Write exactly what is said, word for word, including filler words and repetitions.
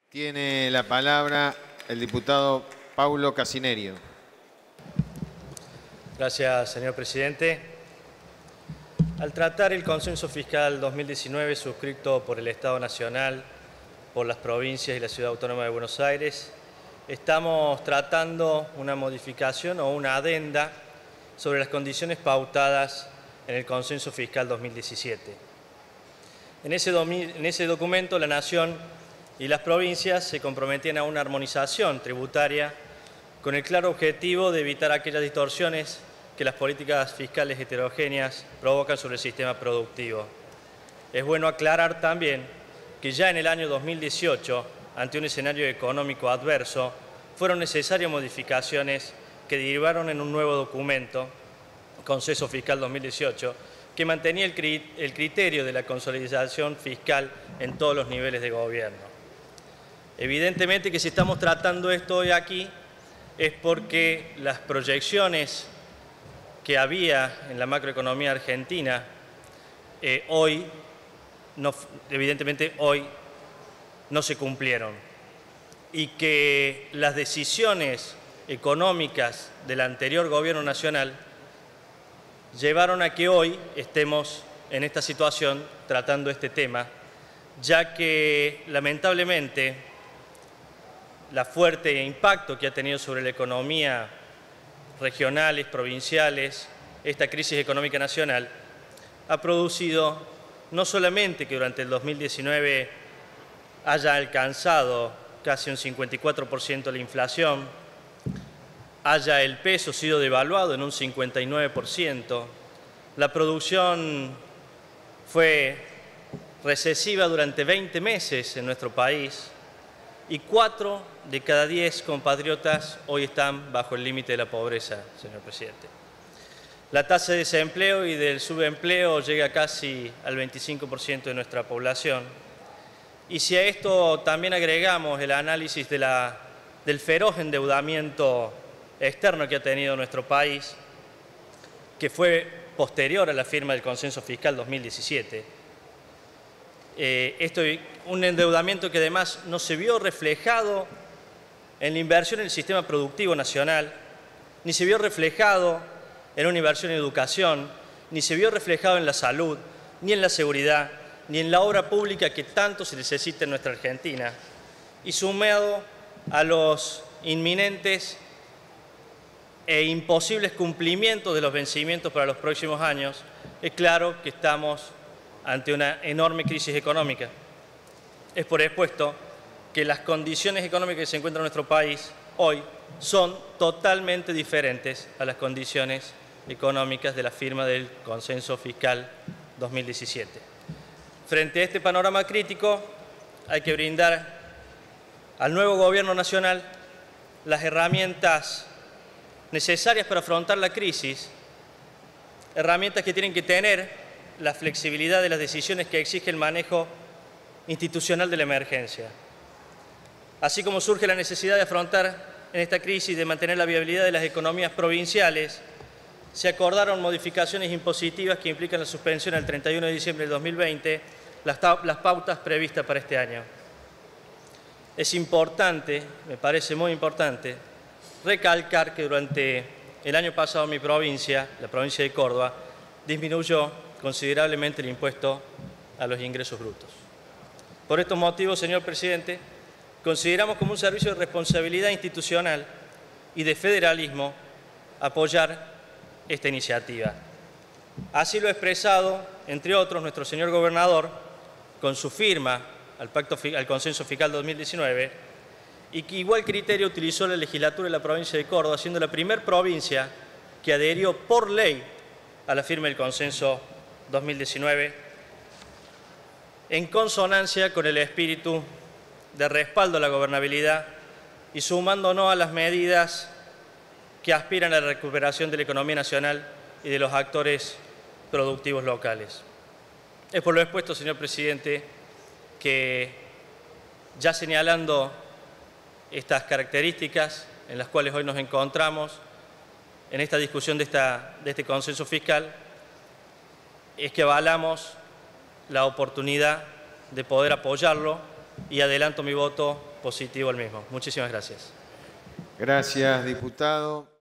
Tiene la palabra el diputado Paulo Casinerio. Gracias, señor presidente. Al tratar el Consenso Fiscal dos mil diecinueve suscrito por el Estado Nacional, por las provincias y la Ciudad Autónoma de Buenos Aires, estamos tratando una modificación o una adenda sobre las condiciones pautadas en el Consenso Fiscal dos mil diecisiete. En ese, en ese documento, la Nación y las provincias se comprometían a una armonización tributaria con el claro objetivo de evitar aquellas distorsiones que las políticas fiscales heterogéneas provocan sobre el sistema productivo. Es bueno aclarar también que ya en el año dos mil dieciocho, ante un escenario económico adverso, fueron necesarias modificaciones que derivaron en un nuevo documento, Consenso Fiscal dos mil dieciocho, que mantenía el criterio de la consolidación fiscal en todos los niveles de gobierno. Evidentemente que si estamos tratando esto hoy aquí es porque las proyecciones que había en la macroeconomía argentina eh, hoy, no, evidentemente hoy no se cumplieron y que las decisiones económicas del anterior gobierno nacional llevaron a que hoy estemos en esta situación tratando este tema, ya que lamentablemente la fuerte impacto que ha tenido sobre la economía regionales, provinciales, esta crisis económica nacional, ha producido no solamente que durante el dos mil diecinueve haya alcanzado casi un cincuenta y cuatro por ciento la inflación, haya el peso sido devaluado en un cincuenta y nueve por ciento, la producción fue recesiva durante veinte meses en nuestro país y cuatro de cada diez compatriotas hoy están bajo el límite de la pobreza, señor presidente. La tasa de desempleo y del subempleo llega casi al veinticinco por ciento de nuestra población. Y si a esto también agregamos el análisis de la, del feroz endeudamiento externo que ha tenido nuestro país, que fue posterior a la firma del Consenso Fiscal dos mil diecisiete, eh, esto, un endeudamiento que además no se vio reflejado en la inversión en el sistema productivo nacional, ni se vio reflejado en una inversión en educación, ni se vio reflejado en la salud, ni en la seguridad, ni en la obra pública que tanto se necesita en nuestra Argentina, y sumado a los inminentes e imposibles cumplimientos de los vencimientos para los próximos años, es claro que estamos ante una enorme crisis económica. Es por expuesto que las condiciones económicas que se encuentran en nuestro país hoy son totalmente diferentes a las condiciones económicas de la firma del Consenso Fiscal dos mil diecisiete. Frente a este panorama crítico, hay que brindar al nuevo Gobierno Nacional las herramientas necesarias para afrontar la crisis, herramientas que tienen que tener la flexibilidad de las decisiones que exige el manejo institucional de la emergencia. Así como surge la necesidad de afrontar en esta crisis y de mantener la viabilidad de las economías provinciales, se acordaron modificaciones impositivas que implican la suspensión al treinta y uno de diciembre de dos mil veinte, las, las pautas previstas para este año. Es importante, me parece muy importante, recalcar que durante el año pasado mi provincia, la provincia de Córdoba, disminuyó considerablemente el impuesto a los ingresos brutos. Por estos motivos, señor presidente, consideramos como un servicio de responsabilidad institucional y de federalismo apoyar esta iniciativa. Así lo ha expresado, entre otros, nuestro señor gobernador, con su firma al, pacto, al Consenso Fiscal dos mil diecinueve, y que igual criterio utilizó la legislatura de la provincia de Córdoba, siendo la primer provincia que adherió por ley a la firma del Consenso dos mil diecinueve, en consonancia con el espíritu de respaldo a la gobernabilidad y sumándonos a las medidas que aspiran a la recuperación de la economía nacional y de los actores productivos locales. Es por lo expuesto, señor presidente, que ya señalando estas características en las cuales hoy nos encontramos en esta discusión de, esta, de este consenso fiscal, es que avalamos la oportunidad de poder apoyarlo y adelanto mi voto por positivo al mismo. Muchísimas gracias. Gracias, diputado.